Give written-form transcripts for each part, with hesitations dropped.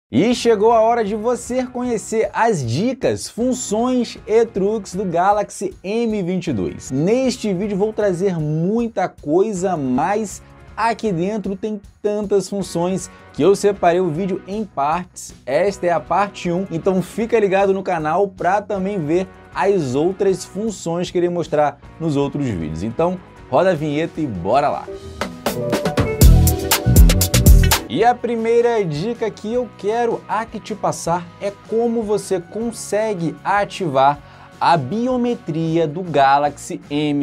E chegou a hora de você conhecer as dicas, funções e truques do Galaxy M22. Neste vídeo vou trazer muita coisa, mas aqui dentro tem tantas funções que eu separei o vídeo em partes. Esta é a parte 1, então fica ligado no canal para também ver as outras funções que irei mostrar nos outros vídeos. Então roda a vinheta e bora lá! E a primeira dica que eu quero aqui te passar é como você consegue ativar a biometria do Galaxy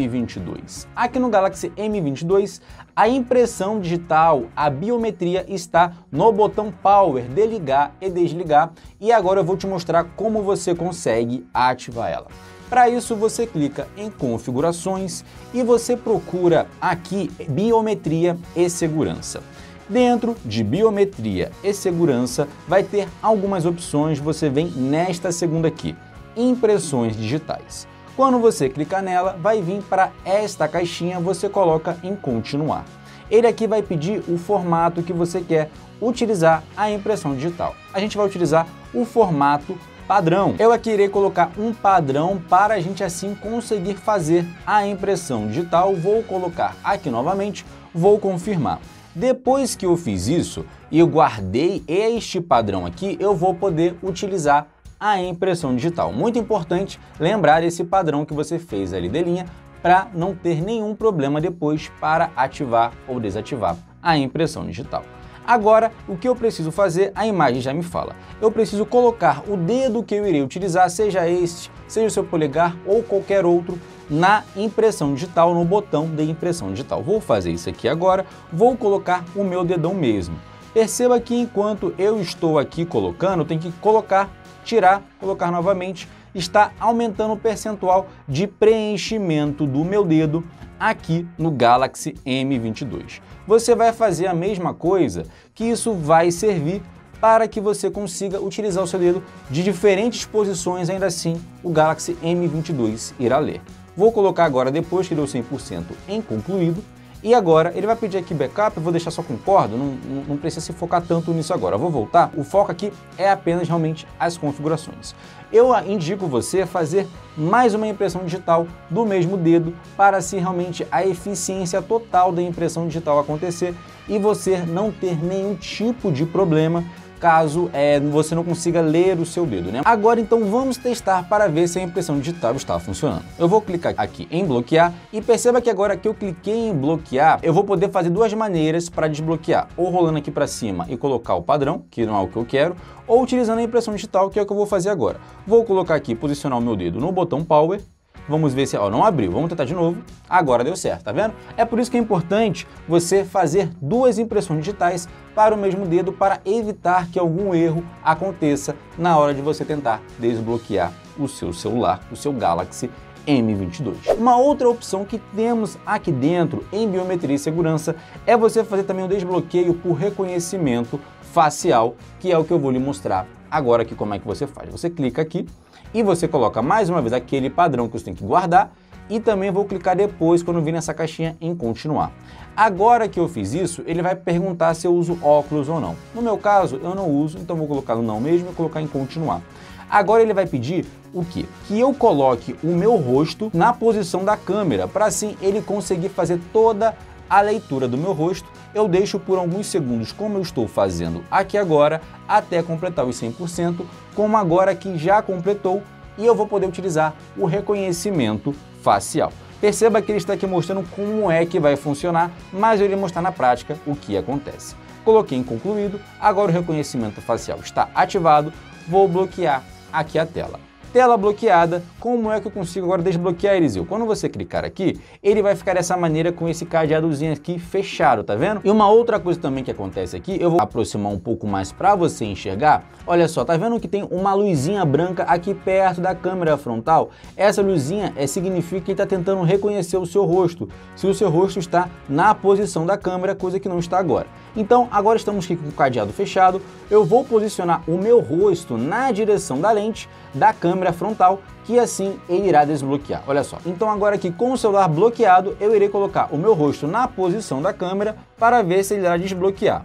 M22. Aqui no Galaxy M22, a impressão digital, a biometria está no botão Power de ligar e desligar, e agora eu vou te mostrar como você consegue ativar ela. Para isso, você clica em Configurações e você procura aqui Biometria e Segurança. Dentro de Biometria e Segurança vai ter algumas opções, você vem nesta segunda aqui, Impressões Digitais. Quando você clicar nela, vai vir para esta caixinha, você coloca em Continuar. Ele aqui vai pedir o formato que você quer utilizar a impressão digital. A gente vai utilizar o formato padrão. Eu aqui irei colocar um padrão para a gente assim conseguir fazer a impressão digital. Vou colocar aqui novamente, vou confirmar. Depois que eu fiz isso e eu guardei este padrão aqui, eu vou poder utilizar a impressão digital. Muito importante lembrar esse padrão que você fez ali de linha para não ter nenhum problema depois para ativar ou desativar a impressão digital. Agora, o que eu preciso fazer, a imagem já me fala. Eu preciso colocar o dedo que eu irei utilizar, seja este, seja o seu polegar ou qualquer outro, na impressão digital, no botão de impressão digital. Vou fazer isso aqui agora, vou colocar o meu dedão mesmo. Perceba que enquanto eu estou aqui colocando, tem que colocar, tirar, colocar novamente, está aumentando o percentual de preenchimento do meu dedo aqui no Galaxy M22. Você vai fazer a mesma coisa, que isso vai servir para que você consiga utilizar o seu dedo de diferentes posições, ainda assim o Galaxy M22 irá ler. Vou colocar agora, depois que deu 100% em concluído, e agora ele vai pedir aqui backup, eu vou deixar só com corda, não precisa se focar tanto nisso agora. Eu vou voltar, o foco aqui é apenas realmente as configurações. Eu indico você fazer mais uma impressão digital do mesmo dedo para assim realmente a eficiência total da impressão digital acontecer e você não ter nenhum tipo de problema caso você não consiga ler o seu dedo, né? Agora então vamos testar para ver se a impressão digital está funcionando. Eu vou clicar aqui em bloquear e perceba que agora que eu cliquei em bloquear, eu vou poder fazer duas maneiras para desbloquear, ou rolando aqui para cima e colocar o padrão, que não é o que eu quero, ou utilizando a impressão digital, que é o que eu vou fazer agora. Vou colocar aqui, posicionar o meu dedo no botão Power. Vamos ver se não abriu, vamos tentar de novo, agora deu certo, tá vendo? É por isso que é importante você fazer duas impressões digitais para o mesmo dedo para evitar que algum erro aconteça na hora de você tentar desbloquear o seu celular, o seu Galaxy M22. Uma outra opção que temos aqui dentro em Biometria e Segurança é você fazer também o desbloqueio por reconhecimento facial, que é o que eu vou lhe mostrar agora aqui como é que você faz. Você clica aqui e você coloca mais uma vez aquele padrão que você tem que guardar e também vou clicar depois quando vir nessa caixinha em continuar. Agora que eu fiz isso, ele vai perguntar se eu uso óculos ou não. No meu caso, eu não uso, então vou colocar no não mesmo e colocar em continuar. Agora ele vai pedir o quê? Que eu coloque o meu rosto na posição da câmera, para assim ele conseguir fazer toda a leitura do meu rosto. Eu deixo por alguns segundos, como eu estou fazendo aqui agora, até completar os 100%, como agora que já completou, e eu vou poder utilizar o reconhecimento facial. Perceba que ele está aqui mostrando como é que vai funcionar, mas eu irei mostrar na prática o que acontece. Coloquei em concluído, agora o reconhecimento facial está ativado, vou bloquear aqui a tela. Tela bloqueada, como é que eu consigo agora desbloquear, Eliseu? Quando você clicar aqui, ele vai ficar dessa maneira com esse cadeadozinho aqui fechado, tá vendo? E uma outra coisa também que acontece aqui, eu vou aproximar um pouco mais para você enxergar. Olha só, tá vendo que tem uma luzinha branca aqui perto da câmera frontal? Essa luzinha significa que ele está tentando reconhecer o seu rosto, se o seu rosto está na posição da câmera, coisa que não está agora. Então, agora estamos aqui com o cadeado fechado, eu vou posicionar o meu rosto na direção da lente da câmera frontal, que assim ele irá desbloquear. Olha só, então agora aqui com o celular bloqueado, eu irei colocar o meu rosto na posição da câmera para ver se ele irá desbloquear.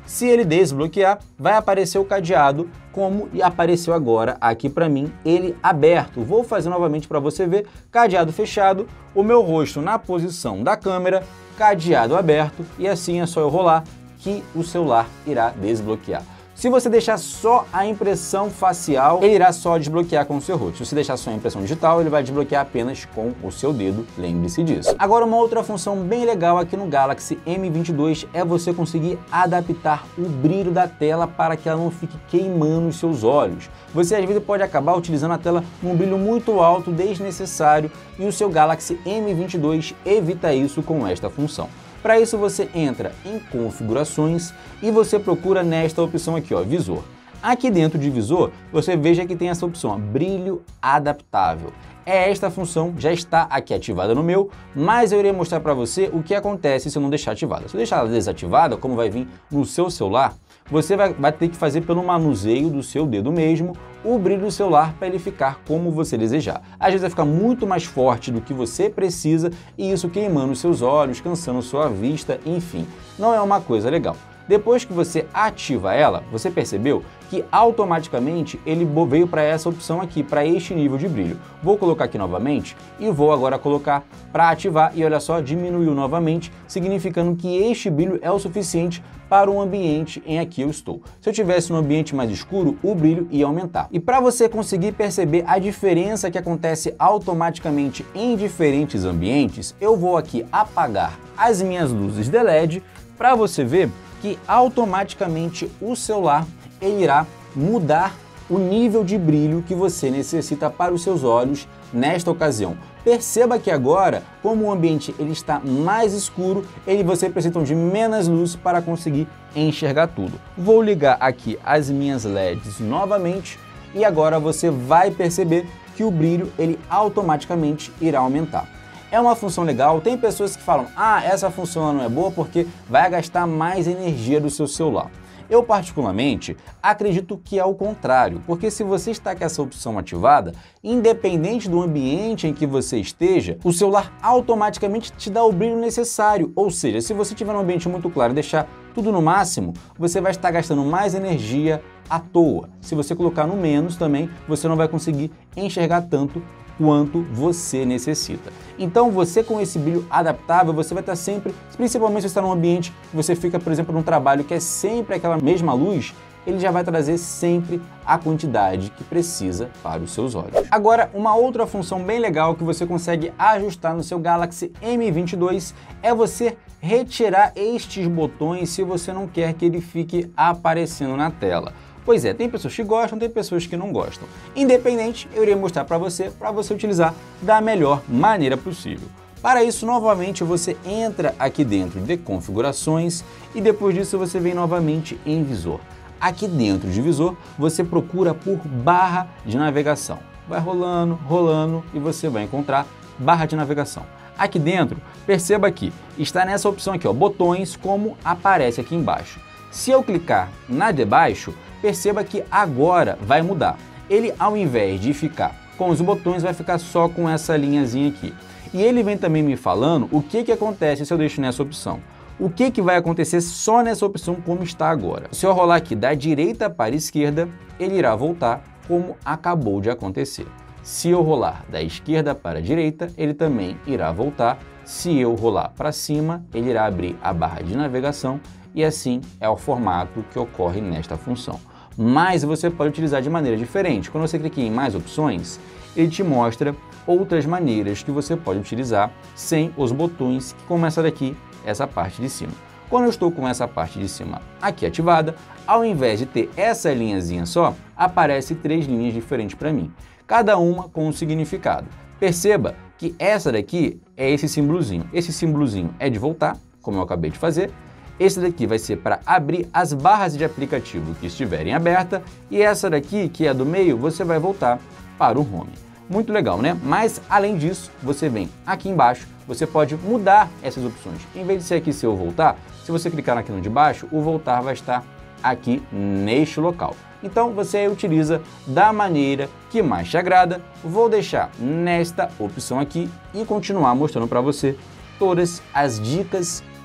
Se ele desbloquear, vai aparecer o cadeado como apareceu agora aqui para mim, ele aberto. Vou fazer novamente para você ver, cadeado fechado, o meu rosto na posição da câmera, cadeado aberto e assim é só eu rolar que o celular irá desbloquear. Se você deixar só a impressão facial, ele irá só desbloquear com o seu rosto. Se você deixar só a impressão digital, ele vai desbloquear apenas com o seu dedo, lembre-se disso. Agora, uma outra função bem legal aqui no Galaxy M22 é você conseguir adaptar o brilho da tela para que ela não fique queimando os seus olhos. Você às vezes pode acabar utilizando a tela num brilho muito alto, desnecessário, e o seu Galaxy M22 evita isso com esta função. Para isso você entra em configurações e você procura nesta opção aqui, ó, visor. Aqui dentro de visor, você veja que tem essa opção, ó, brilho adaptável. Esta função já está aqui ativada no meu, mas eu irei mostrar para você o que acontece se eu não deixar ativada. Se eu deixar ela desativada, como vai vir no seu celular, você vai ter que fazer pelo manuseio do seu dedo mesmo o brilho do celular para ele ficar como você desejar. Às vezes vai ficar muito mais forte do que você precisa e isso queimando os seus olhos, cansando sua vista, enfim, não é uma coisa legal. Depois que você ativa ela, você percebeu que automaticamente ele veio para essa opção aqui, para este nível de brilho. Vou colocar aqui novamente e vou agora colocar para ativar e olha só, diminuiu novamente, significando que este brilho é o suficiente para o ambiente em que eu estou. Se eu tivesse um ambiente mais escuro, o brilho ia aumentar. E para você conseguir perceber a diferença que acontece automaticamente em diferentes ambientes, eu vou aqui apagar as minhas luzes de LED para você ver que automaticamente o celular ele irá mudar o nível de brilho que você necessita para os seus olhos nesta ocasião. Perceba que agora, como o ambiente ele está mais escuro, você precisa de menos luz para conseguir enxergar tudo. Vou ligar aqui as minhas LEDs novamente e agora você vai perceber que o brilho ele automaticamente irá aumentar. É uma função legal, tem pessoas que falam, essa função não é boa porque vai gastar mais energia do seu celular. Eu particularmente acredito que é o contrário, porque se você está com essa opção ativada, independente do ambiente em que você esteja, o celular automaticamente te dá o brilho necessário, ou seja, se você tiver um ambiente muito claro e deixar tudo no máximo, você vai estar gastando mais energia à toa. Se você colocar no menos também, você não vai conseguir enxergar tanto quanto você necessita. Então você com esse brilho adaptável, você vai estar sempre, principalmente se você está num ambiente que você fica, por exemplo, num trabalho que é sempre aquela mesma luz, ele já vai trazer sempre a quantidade que precisa para os seus olhos. Agora, uma outra função bem legal que você consegue ajustar no seu Galaxy M22 é você retirar estes botões se você não quer que ele fique aparecendo na tela. Pois é, tem pessoas que gostam, tem pessoas que não gostam. Independente, eu irei mostrar para você utilizar da melhor maneira possível. Para isso, novamente, você entra aqui dentro de configurações e depois disso você vem novamente em visor. Aqui dentro de visor, você procura por barra de navegação. Vai rolando, rolando e você vai encontrar barra de navegação. Aqui dentro, perceba que está nessa opção aqui, ó, botões, como aparece aqui embaixo. Se eu clicar na de baixo, perceba que agora vai mudar. Ele, ao invés de ficar com os botões, vai ficar só com essa linhazinha aqui. E ele vem também me falando o que acontece se eu deixo nessa opção. O que vai acontecer só nessa opção como está agora. Se eu rolar aqui da direita para a esquerda, ele irá voltar como acabou de acontecer. Se eu rolar da esquerda para a direita, ele também irá voltar. Se eu rolar para cima, ele irá abrir a barra de navegação e assim é o formato que ocorre nesta função. Mas você pode utilizar de maneira diferente. Quando você clica em mais opções, ele te mostra outras maneiras que você pode utilizar sem os botões que começam daqui, essa parte de cima. Quando eu estou com essa parte de cima aqui ativada, ao invés de ter essa linhazinha só, aparece 3 linhas diferentes para mim, cada uma com um significado. Perceba que essa daqui é esse símbolozinho. Esse símbolozinho é de voltar, como eu acabei de fazer. Esse daqui vai ser para abrir as barras de aplicativo que estiverem abertas e essa daqui, que é a do meio, você vai voltar para o Home. Muito legal, né? Mas, além disso, você vem aqui embaixo, você pode mudar essas opções. Em vez de ser aqui se eu voltar, se você clicar aqui no de baixo, o voltar vai estar aqui neste local. Então, você utiliza da maneira que mais te agrada. Vou deixar nesta opção aqui e continuar mostrando para você todas as dicas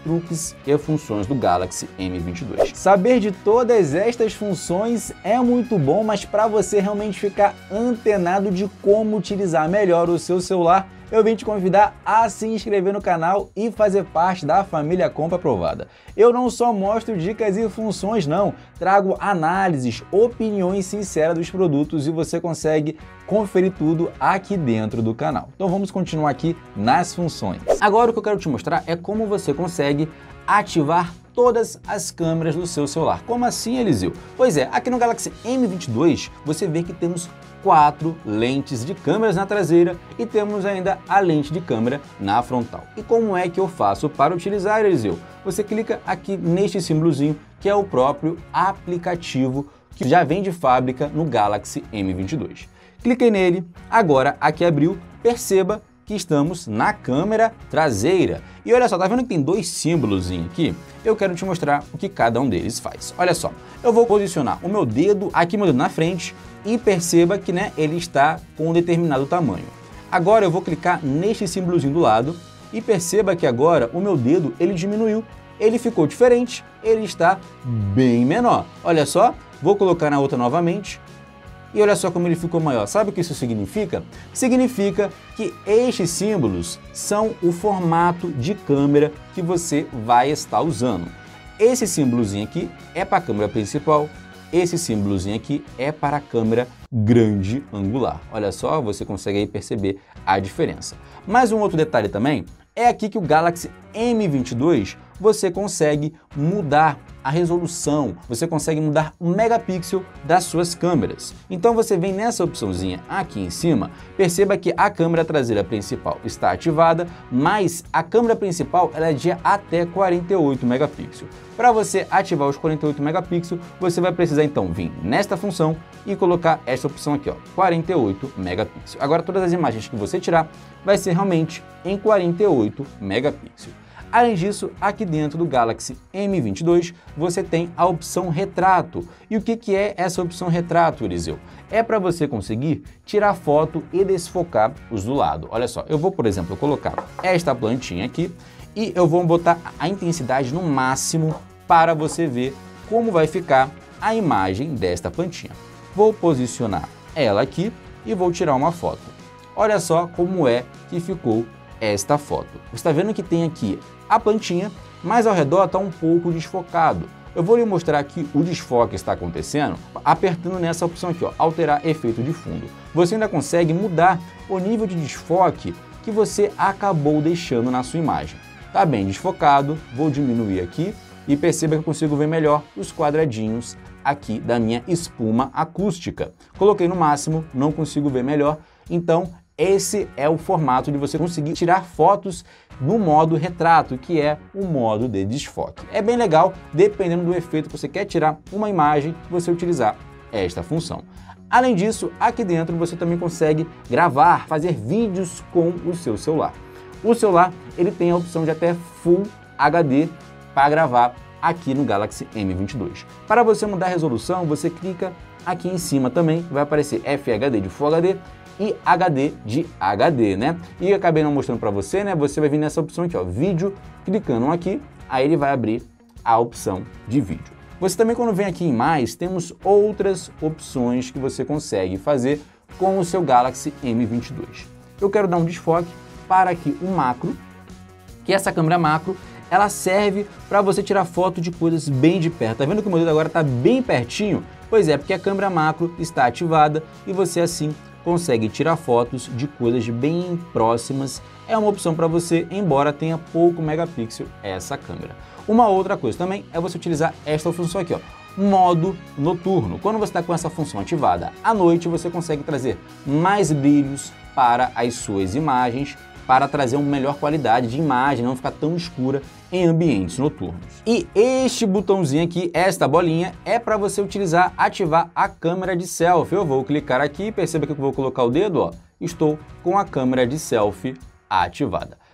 truques e funções do Galaxy M22. Saber de todas estas funções é muito bom, mas para você realmente ficar antenado de como utilizar melhor o seu celular, eu vim te convidar a se inscrever no canal e fazer parte da família Compra Aprovada. Eu não só mostro dicas e funções não, trago análises, opiniões sinceras dos produtos e você consegue conferir tudo aqui dentro do canal. Então vamos continuar aqui nas funções. Agora o que eu quero te mostrar é como você consegue ativar todas as câmeras do seu celular. Como assim, Eliseu? Pois é, aqui no Galaxy M22 você vê que temos 4 lentes de câmeras na traseira e temos ainda a lente de câmera na frontal. E como é que eu faço para utilizar, Eliseu? Você clica aqui neste símbolozinho que é o próprio aplicativo que já vem de fábrica no Galaxy M22. Cliquei nele, agora aqui abriu, perceba que estamos na câmera traseira. E olha só, tá vendo que tem 2 símbolos aqui? Eu quero te mostrar o que cada um deles faz. Olha só, eu vou posicionar o meu dedo aqui, meu dedo na frente, e perceba que ele está com um determinado tamanho. Agora eu vou clicar neste símbolozinho do lado e perceba que agora o meu dedo ele diminuiu, ele ficou diferente, ele está bem menor. Olha só, vou colocar na outra novamente. E olha só como ele ficou maior. Sabe o que isso significa? Significa que estes símbolos são o formato de câmera que você vai estar usando. Esse símbolozinho aqui é para a câmera principal, esse símbolozinho aqui é para a câmera grande angular. Olha só, você consegue aí perceber a diferença. Mas um outro detalhe também é aqui que o Galaxy M22 você consegue mudar a resolução, você consegue mudar o megapixel das suas câmeras. Então você vem nessa opçãozinha aqui em cima, perceba que a câmera traseira principal está ativada, mas a câmera principal ela é de até 48 megapixels. Para você ativar os 48 megapixels, você vai precisar então vir nesta função e colocar esta opção aqui, ó, 48 megapixels. Agora todas as imagens que você tirar vai ser realmente em 48 megapixels. Além disso, aqui dentro do Galaxy M22, você tem a opção retrato. E o que é essa opção retrato, Eliseu? É para você conseguir tirar foto e desfocar os do lado. Olha só, eu vou, por exemplo, colocar esta plantinha aqui e eu vou botar a intensidade no máximo para você ver como vai ficar a imagem desta plantinha. Vou posicionar ela aqui e vou tirar uma foto. Olha só como é que ficou esta foto. Você está vendo que tem aqui a plantinha, mas ao redor está um pouco desfocado. Eu vou lhe mostrar que o desfoque está acontecendo apertando nessa opção aqui, ó, alterar efeito de fundo. Você ainda consegue mudar o nível de desfoque que você acabou deixando na sua imagem. Tá bem desfocado, vou diminuir aqui e perceba que eu consigo ver melhor os quadradinhos aqui da minha espuma acústica. Coloquei no máximo, não consigo ver melhor, então esse é o formato de você conseguir tirar fotos no modo retrato, que é o modo de desfoque. É bem legal, dependendo do efeito que você quer tirar uma imagem, você utilizar esta função. Além disso, aqui dentro você também consegue gravar, fazer vídeos com o seu celular. O celular ele tem a opção de até Full HD para gravar aqui no Galaxy M22. Para você mudar a resolução, você clica aqui em cima também, vai aparecer FHD de Full HD e HD de HD, né? E eu acabei não mostrando para você, né? Você vai vir nessa opção aqui, ó, vídeo, clicando aqui, aí ele vai abrir a opção de vídeo. Você também, quando vem aqui em mais, temos outras opções que você consegue fazer com o seu Galaxy M22. Eu quero dar um desfoque para aqui o macro, que essa câmera macro, ela serve para você tirar foto de coisas bem de perto. Tá vendo que o modelo agora está bem pertinho? Pois é, porque a câmera macro está ativada e você assim consegue tirar fotos de coisas bem próximas. É uma opção para você, embora tenha pouco megapixel essa câmera. Uma outra coisa também é você utilizar esta função aqui, ó, modo noturno. Quando você está com essa função ativada à noite, você consegue trazer mais brilhos para as suas imagens, para trazer uma melhor qualidade de imagem, não ficar tão escura em ambientes noturnos. E este botãozinho aqui, esta bolinha, é para você utilizar, ativar a câmera de selfie. Eu vou clicar aqui, perceba que eu vou colocar o dedo, ó, estou com a câmera de selfie ativada.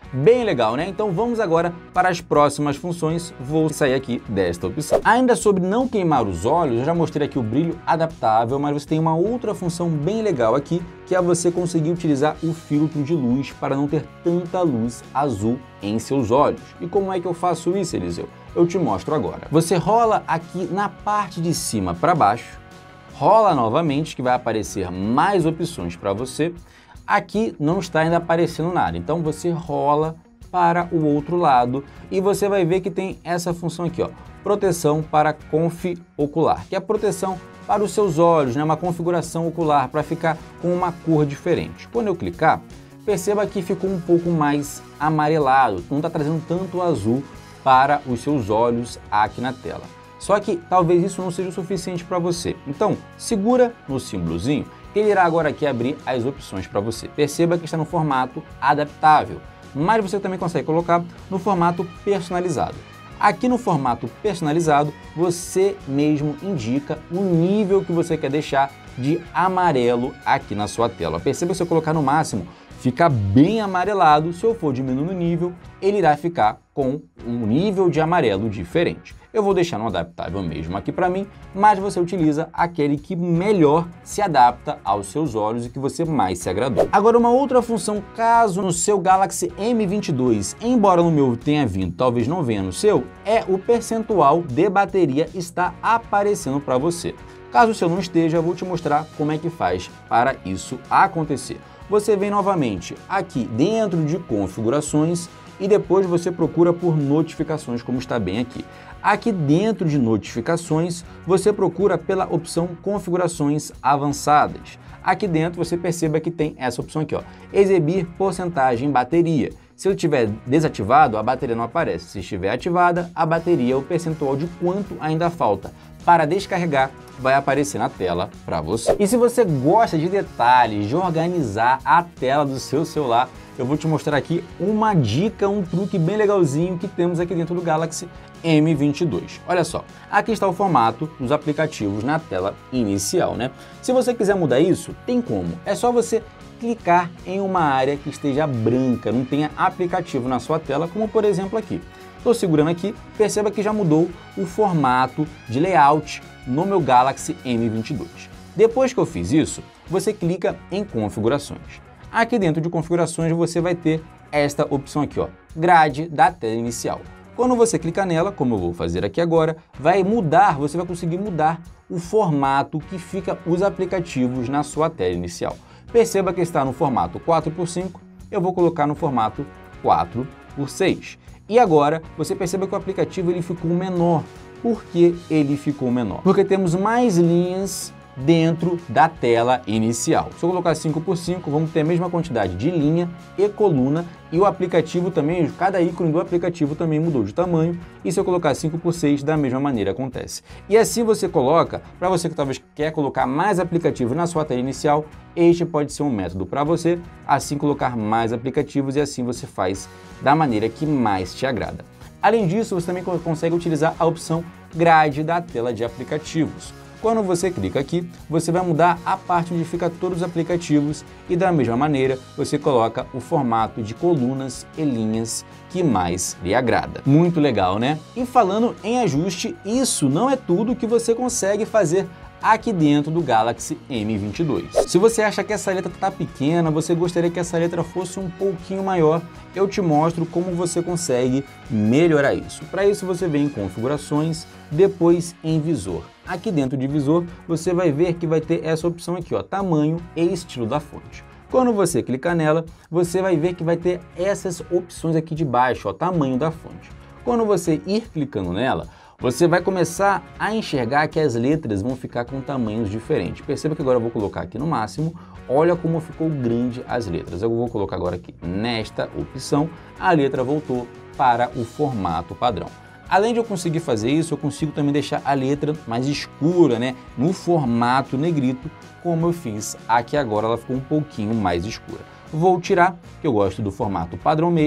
Bem legal, né? Então vamos agora para as próximas funções. Vou sair aqui desta opção. Ainda sobre não queimar os olhos, eu já mostrei aqui o brilho adaptável, mas você tem uma outra função bem legal aqui, que é você conseguir utilizar o filtro de luz para não ter tanta luz azul em seus olhos. E como é que eu faço isso, Eliseu? Eu te mostro agora. Você rola aqui na parte de cima para baixo, rola novamente, que vai aparecer mais opções para você. Aqui não está ainda aparecendo nada, então você rola para o outro lado e você vai ver que tem essa função aqui, ó, proteção para conf ocular, que é a proteção para os seus olhos, né, uma configuração ocular para ficar com uma cor diferente. Quando eu clicar, perceba que ficou um pouco mais amarelado, não está trazendo tanto azul para os seus olhos aqui na tela. Só que talvez isso não seja o suficiente para você. Então, segura no símbolozinho, que ele irá agora aqui abrir as opções para você. Perceba que está no formato adaptável, mas você também consegue colocar no formato personalizado. Aqui no formato personalizado, você mesmo indica o nível que você quer deixar de amarelo aqui na sua tela. Perceba que se eu colocar no máximo, fica bem amarelado. Se eu for diminuindo o nível, ele irá ficar com um nível de amarelo diferente. Eu vou deixar no adaptável mesmo aqui para mim, mas você utiliza aquele que melhor se adapta aos seus olhos e que você mais se agradou. Agora, uma outra função, caso no seu Galaxy M22, embora no meu tenha vindo, talvez não venha no seu, é o percentual de bateria está aparecendo para você. Caso o seu não esteja, eu vou te mostrar como é que faz para isso acontecer. Você vem novamente aqui dentro de configurações e depois você procura por notificações, como está bem aqui. Aqui dentro de notificações, você procura pela opção configurações avançadas. Aqui dentro você perceba que tem essa opção aqui, ó, exibir porcentagem bateria. Se ele estiver desativado, a bateria não aparece. Se estiver ativada, a bateria, o percentual de quanto ainda falta para descarregar, vai aparecer na tela para você. E se você gosta de detalhes, de organizar a tela do seu celular, eu vou te mostrar aqui uma dica, um truque bem legalzinho que temos aqui dentro do Galaxy M22. Olha só, aqui está o formato dos aplicativos na tela inicial, né? Se você quiser mudar isso, tem como. É só você clicar em uma área que esteja branca, não tenha aplicativo na sua tela, como por exemplo aqui. Estou segurando aqui, perceba que já mudou o formato de layout no meu Galaxy M22. Depois que eu fiz isso, você clica em configurações. Aqui dentro de configurações você vai ter esta opção aqui, ó, grade da tela inicial. Quando você clicar nela, como eu vou fazer aqui agora, vai mudar, você vai conseguir mudar o formato que fica os aplicativos na sua tela inicial. Perceba que está no formato 4x5, eu vou colocar no formato 4x6. E agora você perceba que o aplicativo ele ficou menor. Por que ele ficou menor? Porque temos mais linhas dentro da tela inicial. Se eu colocar 5x5, vamos ter a mesma quantidade de linha e coluna e o aplicativo também, cada ícone do aplicativo também mudou de tamanho e se eu colocar 5x6, da mesma maneira acontece. E assim você coloca, para você que talvez quer colocar mais aplicativos na sua tela inicial, este pode ser um método para você, assim colocar mais aplicativos e assim você faz da maneira que mais te agrada. Além disso, você também consegue utilizar a opção grade da tela de aplicativos. Quando você clica aqui, você vai mudar a parte onde fica todos os aplicativos e da mesma maneira você coloca o formato de colunas e linhas que mais lhe agrada. Muito legal, né? E falando em ajuste, isso não é tudo que você consegue fazer aqui dentro do Galaxy M22. Se você acha que essa letra está pequena, você gostaria que essa letra fosse um pouquinho maior, eu te mostro como você consegue melhorar isso. Para isso você vem em configurações, depois em visor. Aqui dentro de visor você vai ver que vai ter essa opção aqui, ó, tamanho e estilo da fonte. Quando você clicar nela, você vai ver que vai ter essas opções aqui de baixo, ó, tamanho da fonte. Quando você ir clicando nela, você vai começar a enxergar que as letras vão ficar com tamanhos diferentes. Perceba que agora eu vou colocar aqui no máximo, olha como ficou grande as letras. Eu vou colocar agora aqui nesta opção, a letra voltou para o formato padrão. Além de eu conseguir fazer isso, eu consigo também deixar a letra mais escura, né? No formato negrito, como eu fiz aqui agora, ela ficou um pouquinho mais escura. Vou tirar, que eu gosto do formato padrão mesmo,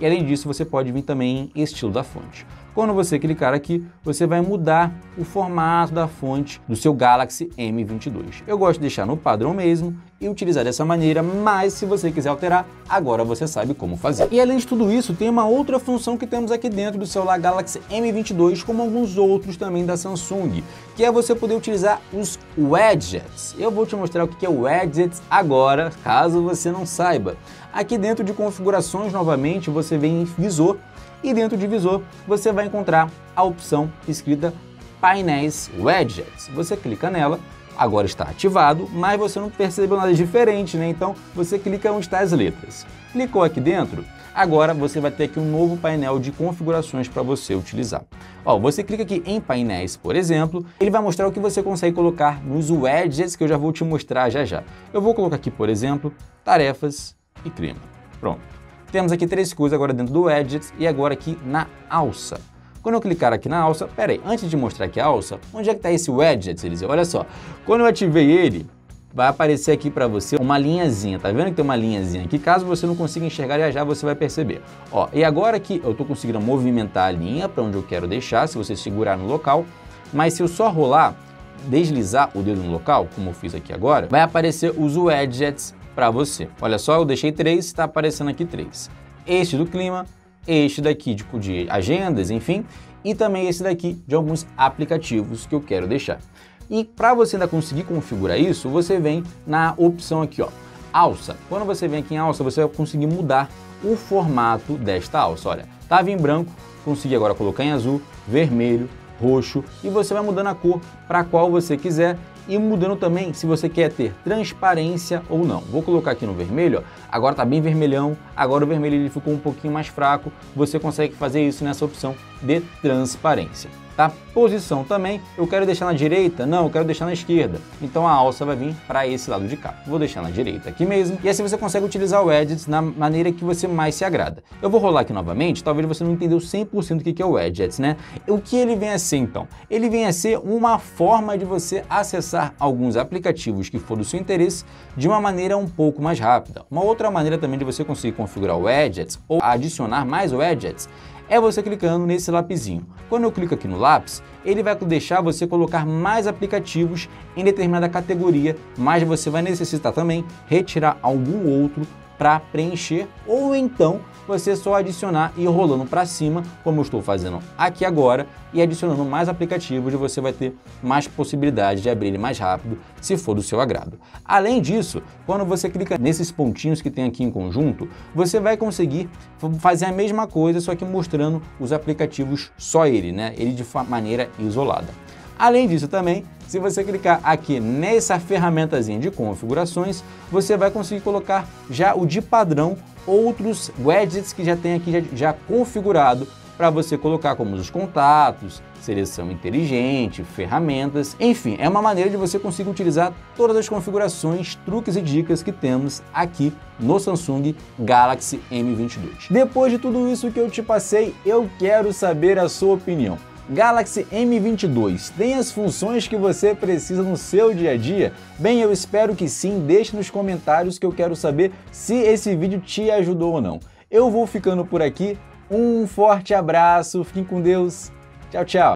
e além disso você pode vir também em estilo da fonte. Quando você clicar aqui, você vai mudar o formato da fonte do seu Galaxy M22. Eu gosto de deixar no padrão mesmo e utilizar dessa maneira, mas se você quiser alterar, agora você sabe como fazer. E além de tudo isso, tem uma outra função que temos aqui dentro do celular Galaxy M22, como alguns outros também da Samsung, que é você poder utilizar os widgets. Eu vou te mostrar o que é o widgets agora, caso você não saiba. Aqui dentro de configurações, novamente, você vem em visor, e dentro de visor você vai encontrar a opção escrita painéis widgets. Você clica nela, agora está ativado, mas você não percebeu nada diferente, né? Então você clica onde estão as letras. Clicou aqui dentro, agora você vai ter aqui um novo painel de configurações para você utilizar. Ó, você clica aqui em painéis, por exemplo, ele vai mostrar o que você consegue colocar nos widgets, que eu já vou te mostrar já já. Eu vou colocar aqui, por exemplo, tarefas e clima. Pronto. Temos aqui 3 coisas agora dentro do widgets e agora aqui na alça. Quando eu clicar aqui na alça, peraí, antes de mostrar aqui a alça, onde é que está esse widget, Eliseu? Olha só, quando eu ativei ele, vai aparecer aqui para você uma linhazinha, tá vendo que tem uma linhazinha aqui? Caso você não consiga enxergar, já você vai perceber. Ó, e agora que eu estou conseguindo movimentar a linha para onde eu quero deixar, se você segurar no local, mas se eu só rolar, deslizar o dedo no local, como eu fiz aqui agora, vai aparecer os widgets para você. Olha só, eu deixei 3, está aparecendo aqui 3. Este do clima, este daqui de agendas, enfim, e também esse daqui de alguns aplicativos que eu quero deixar. E para você ainda conseguir configurar isso, você vem na opção aqui, ó, alça. Quando você vem aqui em alça, você vai conseguir mudar o formato desta alça. Olha, estava em branco, consegui agora colocar em azul, vermelho, roxo, e você vai mudando a cor para qual você quiser e mudando também se você quer ter transparência ou não. Vou colocar aqui no vermelho, ó. Agora está bem vermelhão, agora o vermelho ele ficou um pouquinho mais fraco, você consegue fazer isso nessa opção de transparência. Tá? Posição também, eu quero deixar na direita? Não, eu quero deixar na esquerda. Então a alça vai vir para esse lado de cá. Vou deixar na direita aqui mesmo. E assim você consegue utilizar o widgets na maneira que você mais se agrada. Eu vou rolar aqui novamente, talvez você não entendeu 100% o que é o widgets, né? O que ele vem a ser então? Ele vem a ser uma forma de você acessar alguns aplicativos que for do seu interesse de uma maneira um pouco mais rápida. Uma outra maneira também de você conseguir configurar widgets ou adicionar mais widgets é você clicando nesse lapisinho. Quando eu clico aqui no lápis, ele vai deixar você colocar mais aplicativos em determinada categoria, mas você vai necessitar também retirar algum outro para preencher, ou então você só adicionar e ir rolando para cima, como eu estou fazendo aqui agora, e adicionando mais aplicativos, e você vai ter mais possibilidade de abrir ele mais rápido, se for do seu agrado. Além disso, quando você clica nesses pontinhos que tem aqui em conjunto, você vai conseguir fazer a mesma coisa, só que mostrando os aplicativos só ele, né? Ele de maneira isolada. Além disso também, se você clicar aqui nessa ferramentazinha de configurações, você vai conseguir colocar já o de padrão outros widgets que já tem aqui já configurado para você colocar, como os contatos, seleção inteligente, ferramentas, enfim, é uma maneira de você conseguir utilizar todas as configurações, truques e dicas que temos aqui no Samsung Galaxy M22. Depois de tudo isso que eu te passei, eu quero saber a sua opinião. Galaxy M22 tem as funções que você precisa no seu dia a dia? Bem, eu espero que sim, deixe nos comentários que eu quero saber se esse vídeo te ajudou ou não. Eu vou ficando por aqui, um forte abraço, fiquem com Deus, tchau, tchau!